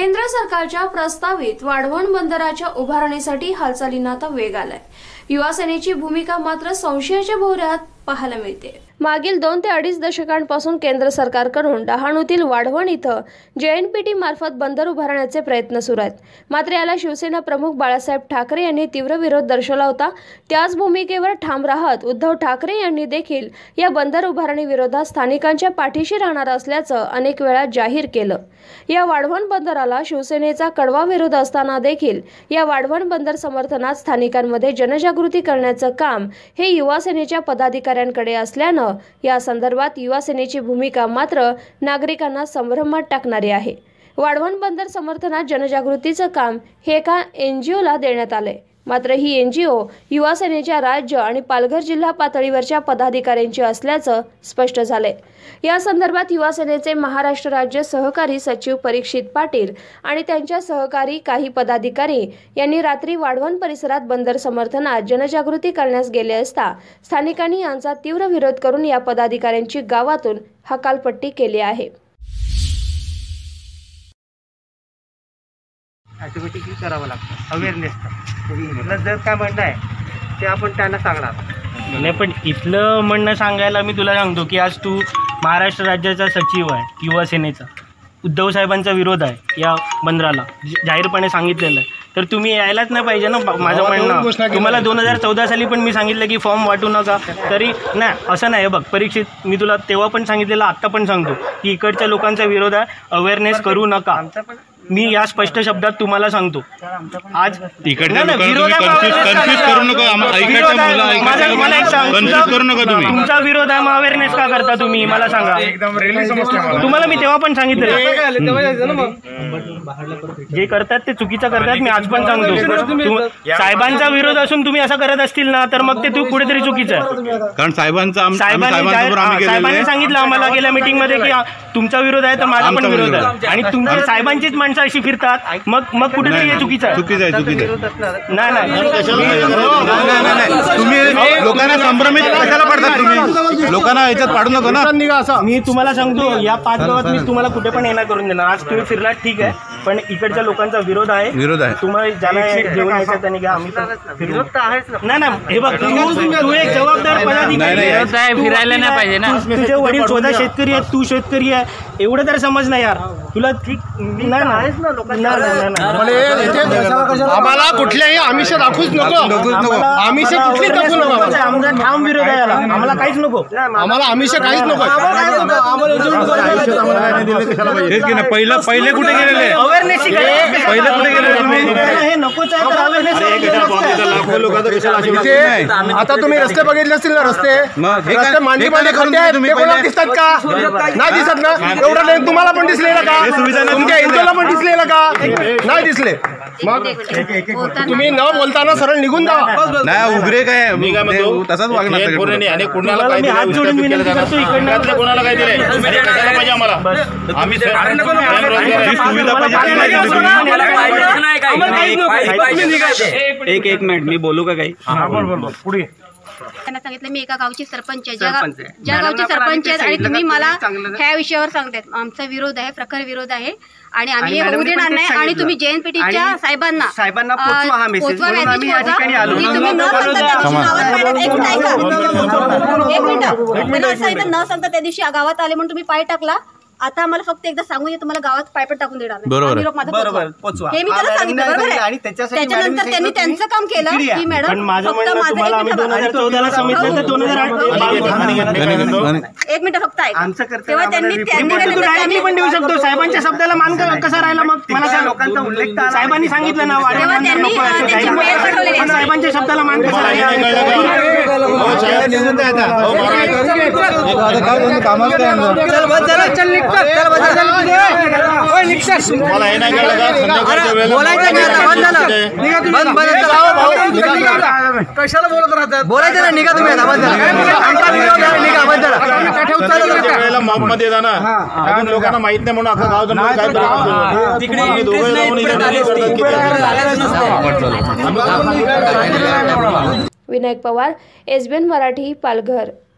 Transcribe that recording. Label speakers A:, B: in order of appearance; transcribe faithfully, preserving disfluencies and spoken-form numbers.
A: केंद्र सरकारच्या प्रस्तावित वाढवण बंदराच्या उभारणीसाठी हालचालींना आता वेग आलाय। युवा सेनेची भूमिका मात्र संशयाच्या भोवऱ्यात पाहायला मिळते। मागील दोन ते अडीच दशकांपासून केंद्र सरकारकडून डहाणूतील वाढवण इथं जे एन पी टी मार्फत बंदर उभारण्याचे प्रयत्न सुरू आहेत। मात्र याला शिवसेना प्रमुख बाळासाहेब ठाकरे यांनी तीव्र विरोध दर्शवला होता। त्याच भूमिकेवर ठाम राहत उद्धव ठाकरे यांनी देखील या बंदर उभारणी विरोधात स्थानिकांच्या पाठीशी राहणार असल्याचं अनेक वेळा जाहीर केलं। या वाढवण बंदराला शिवसेनेचा कडवा विरोध असताना देखील या वाढवण बंदर समर्थनात स्थानिकांमध्ये जनजागृती करण्याचं काम हे युवा सेनेच्या पदाधिकाऱ्यांकडे असल्यानं या संदर्भात युवा सेनेची भूमिका मात्र नागरिकांना संभ्रमात टाकणारी आहे। वाढवण बंदर समर्थनात जनजागृतीचं काम हे एका एनजीओला देण्यात आले। मात्र ही एनजीओ युवा सेनेच्या राज्य आणि पालघर जिल्हा पातळीवरच्या पदाधिकाऱ्यांची असल्याचं स्पष्ट झाले। या संदर्भात युवा सेनेचे महाराष्ट्र राज्य सहकारी सचिव परीक्षित पाटील आणि त्यांच्या सहकारी काही पदाधिकारी यांनी रात्री वाढवण परिसरात बंदर समर्थनात जनजागृती करण्यास गेले असता स्थानिकांनी यांचा तीव्र विरोध करून या पदाधिकाऱ्यांची गावातून हकालपट्टी केली आहे।
B: ॲटोमॅटिकली करावं लागतं अवेअरनेसचं जर काय म्हणणं आहे ते आपण त्यांना सांगणार
C: नाही। पण इथलं म्हणणं सांगायला मी तुला सांगतो की आज तू महाराष्ट्र राज्याचा सचिव आहे, युवा सेनेचा, उद्धव साहेबांचा विरोध आहे या बंदराला जाहीरपणे सांगितलेलं आहे, तर तुम्ही यायलाच नाही पाहिजे ना। माझं म्हणणं तुम्हाला दोन हजार चौदा साली पण मी सांगितलं की फॉर्म वाटू नका, तरी नाही असं नाही। बघ परीक्षित, मी तुला तेव्हा पण सांगितलेलं, आत्ता पण सांगतो की इकडच्या लोकांचा विरोध आहे, अवेअरनेस करू नका। मी या स्पष्ट शब्दात तुम्हाला सांगतो आज तुमचा विरोध आहे मग अवेअरनेस का करता तुम्ही मला सांगा। तुम्हाला मी तेव्हा पण सांगितलं जे करतात ते चुकीचं करतात, मी आज पण सांगतो। साहेबांचा विरोध असून तुम्ही असं करत असतील ना तर मग ते तू कुठेतरी चुकीचं आहे। कारण साहेबांचा साहेबांनी सांगितलं आम्हाला गेल्या मीटिंग मध्ये की तुमचा विरोध आहे तर माझा पण विरोध आहे, आणि तुमच्या साहेबांचीच माणसं अशी फिरतात, मग मग कुठेतरी हे चुकीचं आहे। चुकीचं आहे चुकीचं नाही नाही तुम्ही लोकांना संभ्रमित कशाला पडतात, तुम्ही लोकांना याच्यात पाडू नका ना। मी तुम्हाला सांगतो या पाच गावात मी तुम्हाला कुठे पण येणार करून देणार। आज तुम्ही फिरलात ठीक आहे, पण इकडच्या लोकांचा विरोध आहे विरोध आहे तुम्हाला ज्याला जेवण यायचं त्यांनी घ्या, आम्ही विरोध तर आहेच ना। नाही हे बघ तू एक जबाबदार पदाधिकारी फिरायला नाही पाहिजे ना। तुझे वडील स्वतः शेतकरी आहेत, तू शेतकरी आहे, एवढं तर समज नाही यार तुला। ठीक नाही आहेच ना लोकांना,
D: आम्हाला कुठल्याही आमिष दाखवूच नको, आमिष कुठली दाखवू नको,
C: आमचा ठाम विरोध आहे याला, आम्हाला काहीच नको,
D: आम्हाला आमिष काहीच नको।
E: पहिलं पहिले कुठे गेलेले
C: अवेअरनेस
E: पहिले कुठे गेलेले तुम्ही
C: हे नकोच आहे तर अवेअरनेस।
D: आता तुम्ही रस्ते बघितले असतील ना, रस्ते रस्ते मांडी मांडी खड्डे आहेत, ते कोणाला दिसतात का? नाही दिसत ना। एवढं नाही तुम्हाला पण दिसलेलं का? तुमच्या हिंदूला पण दिसलेलं का? नाही दिसले। मग तुम्ही न बोलताना सरळ निघून जा।
E: नाही उघरे काय तसाच वागणार
C: आणि कोणाला काय हात जोडून विनंती करतो इकडनं
D: कोणाला काय दिले पाहिजे आम्हाला, आम्ही
E: सुविधा पाहिजे।
F: एक एक मिनिट मी बोलू का काही?
D: पुढे
G: त्यांना सांगितलं मी एका गावची सरपंच आहे, ज्या ज्या गावची सरपंच आहेत आणि तुम्ही मला ह्या विषयावर सांगतायत आमचा विरोध आहे, प्रखर विरोध आहे आणि आम्ही हे होऊ देणार नाही। आणि तुम्ही जे एन पी टीच्या साहेबांना
B: साहेबांना पोचवा हा मेसेज,
G: पोचवा
B: म्हणून आम्ही या ठिकाणी आलो।
G: की तुम्ही न सांगता त्या दिवशी गावात आले, एक मिनिट ऐका, एक मिनिट न सांगता न सांगता त्या दिवशी गावात आले म्हणून तुम्ही पाय टाकला। आता आम्हाला फक्त एकदा सांगू दे, तुम्हाला गावात पायपट टाकून देणार नाही,
B: बरोबर पोचवा
G: हे मी त्याला सांगितलं बरोबर आहे।
B: आणि
G: त्याच्यानंतर त्यांनी त्यांचं काम केलं की मॅडम फक्त माझं
C: आम्ही दोन हजार चौदाला सांगितलं तर दोन हजार आठ
G: एक मिनिट फक्त ऐका,
B: आमचं कर्तव्य
G: तेव्हा त्यांनी
C: त्यांनी पण देऊ शकतो। साहेबांच्या शब्दाला मान कसा राहिला मग मला सांग।
B: लोकांचा उल्लेख
C: साहेबांनी सांगितलं ना
G: तेव्हा त्यांनी त्यांची मेल पाठवलेली आहे।
C: साहेबांच्या शब्दाला मान कसा
E: मला हे नाही कळलं का संध्याकाळच्या वेळेला
D: कशाला बोलत राहतात?
B: बोलायचं ना, निघा तुम्ही
E: वेळेला माप मध्ये जा ना, अजून लोकांना माहित नाही म्हणून अख्खा गाव जण काय
A: Vinayak Pawar, S B N Marathi, Palghar.